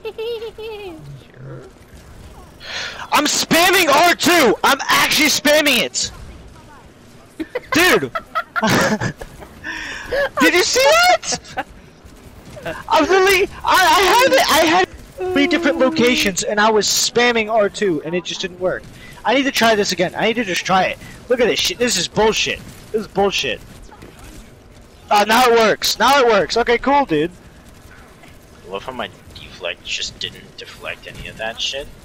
I'm spamming R2! I'm actually spamming it! Dude! Did you see that? I literally, I had 3 different locations and I was spamming R2 and it just didn't work. I need to try this again. I need to just try it. Look at this shit. This is bullshit. This is bullshit. Now it works. Now it works. Okay, cool, dude. I love how my deflect just didn't deflect any of that shit.